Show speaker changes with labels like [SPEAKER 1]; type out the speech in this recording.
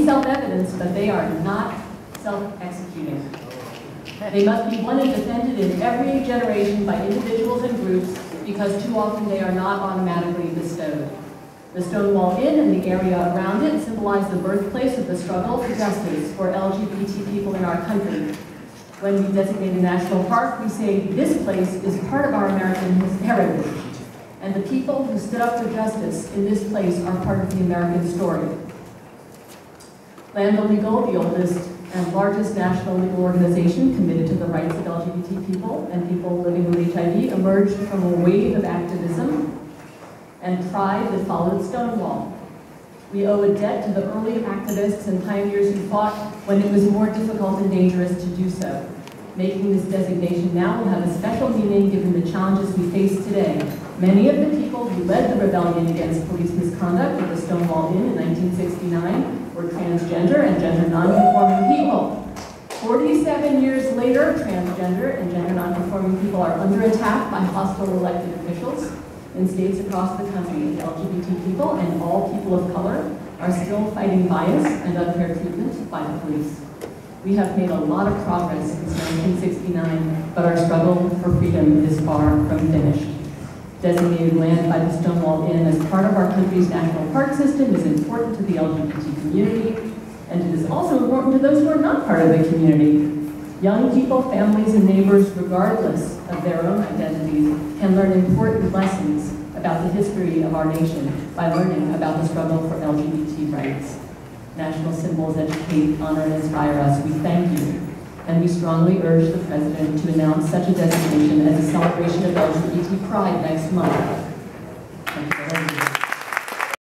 [SPEAKER 1] self-evident, but they are not self-executing. They must be won and defended in every generation by individuals and groups because too often they are not automatically bestowed. The Stonewall Inn and the area around it symbolize the birthplace of the struggle for justice for LGBT people in our country. When we designate a national park, we say this place is part of our American heritage, and the people who stood up for justice in this place are part of the American story. Land Legal, the oldest and largest national legal organization committed to the rights of LGBT people and people living with HIV, emerged from a wave of activism and pride that followed Stonewall. We owe a debt to the early activists and pioneers who fought when it was more difficult and dangerous to do so. Making this designation now will have a special meaning given the challenges we face today. Many of the people who led the rebellion against police misconduct at the Stonewall Inn in 1969 were transgender and gender nonconforming people. 47 years later, transgender and gender nonconforming people are under attack by hostile elected officials in states across the country. LGBT people and all people of color are still fighting bias and unfair treatment by the police. We have made a lot of progress since 1969, but our struggle for freedom is far from finished. Designated land by the Stonewall Inn as part of our country's national park system is important to the LGBT community, and it is also important to those who are not part of the community. Young people, families, and neighbors, regardless of their own identities, can learn important lessons about the history of our nation by learning about the struggle for LGBT rights. National symbols educate, honor, and inspire us. We thank you, and we strongly urge the President to announce such a designation as a celebration of LGBT Pride next month.